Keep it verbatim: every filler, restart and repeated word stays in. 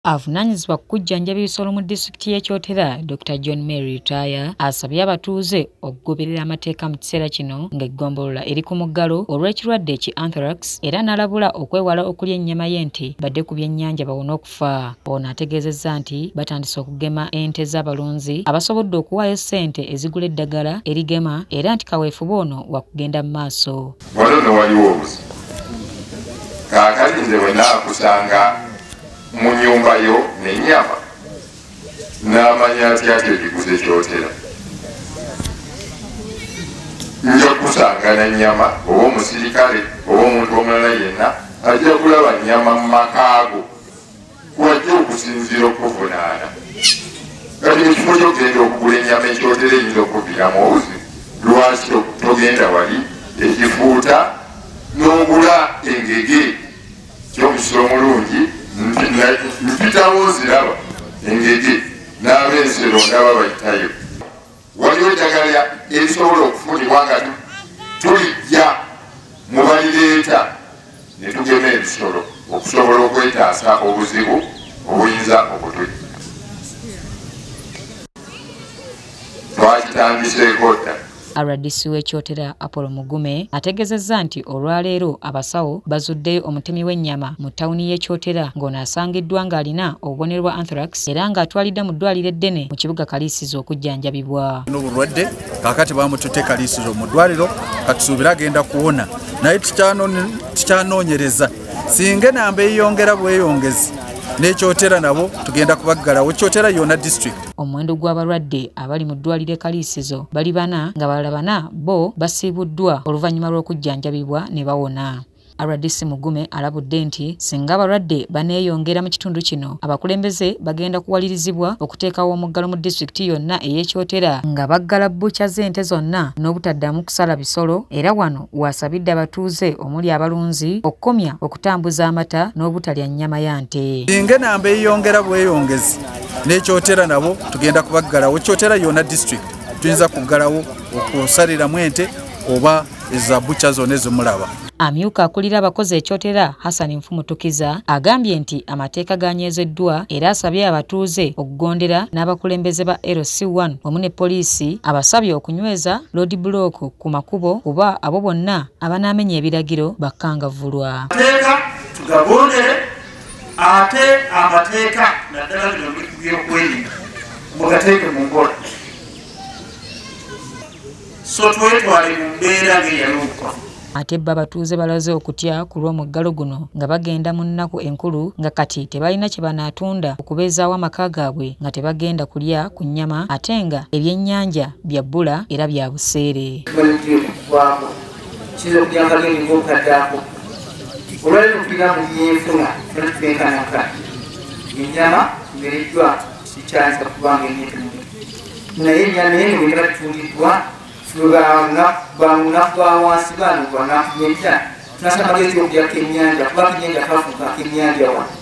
Avunaanyizibwa ku kujjanjaba ebisolo mu disitulikiti y'e Kyotera, Doctor John Mary Retire, asabye abatuuze okugoberera amateeka mu kiseera kino ng'eggombolola eri ku muggalo olw'ekirwadde ki anthrax, era n'alabula okwewala okulya ennyama y'ente badde ku byennyanja bawone okufa. Ono ategeezezza nti batandise okugema ente z'abalunzi abasobodde okuwaayo ssente ezigula eddagala erigema, era nti kaweefube ono wakugenda mu maaso. Wano nno waliwo obuzi. Kaakati nze bwe naakusanga mu nyumba yo n'ennyama n'amanya atya ati ogiguze Kyotera, nja kusanga na nnyama oba omusirikale oba omuntu omulala yenna ajja kulaba nnyama mu makaago wajja okusinziira okuvunaana. Kati mu kifo ky'okugenda okugula ennyama e Kyotera eyinza okuviiramu obuzi. Lwaki togenda wali ekifuuta n'ogula engege ky'omusiro omulungi mpitawo nziraba engege n'ab'ensero ndaba bayitayo. Waliwo eddagala erisobola okufunibwa nga tulijja mu balireeta ne tugema ebisolo okusobola okwetaasa obuzibu obuyinza okutujja. Twakitandiseeko dda. R D C w'e Kyotera Apollo Mugume ategeezezza nti olwaleero abasawo bazuddeyo omutemi w'ennyama mu ttawuni y'e Kyotera ng'ono asangiddwa ng'alina obubonero bwa anthrax era ng'atwalidde mu ddwaliro eddene mu kibuga Kaliisizo okujjanjabibwa. N'obulwadde kaakati baamututte Kaliisizo mu ddwaliro katusuubira agenda kuwona, naye tukyanoonyereza singa enamba eyongera bweyongezi ne Kyotera nabo tugenda kubaggalawo Kyotera yonna district. Omuwendo gw'abalwadde abali mu ddwaliro e Kaliisizo bali bana nga balala bana bo basiibuddwa oluvannyuma lw'okujjanjabibwa ne bawona. R D C Mugume alabudde nti singa abalwadde baneeyongera mu kitundu kino abakulembeze bagenda kuwalirizibwa okuteekawo omuggalo mu disitulikiti yonna ey'e Kyotera nga baggala bbucya z'ente zonna n'obutaddamu kusala bisolo, era wano wasabidde abatuuze omuli abalunzi okukomya okutambuza amata n'obutalya nnyama ya nte. Singa enamba eyongera bweyongezi ne Kyotera nabo tugenda kubaggalawo Kyotera yonna district tuyinza kuggalawo okusaliramu ente oba eza bbucya zonna ezimulaba. Amyuka akulira abakozi e Kyotera Hassan Nfumutukiza agambye nti amateeka ganyeezeddwa era asabye abatuuze okugondera n'abakulembeze ba L C one wamu ne poliisi abasabye okunyweza road block ku makubo kuba abo bonna abanaamenya ebiragiro bakkangavvulwa. Amateeka tugagondere ate amateeka naddala bino by'okweninda mugateeke mu nkola, so twetwale mu mbeera ng'eyaluuka. Ate bba abatuuze balaze okutya ku lw'omuggalo guno nga bagenda mu nnaku enkulu nga kati tebalina kye banaatunda okubeezaawo amaka gaabwe nga tebagenda kulya ku nnyama ate nga ebyennyanja bya bbula era bya buseere. Banguna kwa wansi bano bwana nyenda tunasema magezi ya kenyanja kwa kenyanja kafu ka kenyanja wa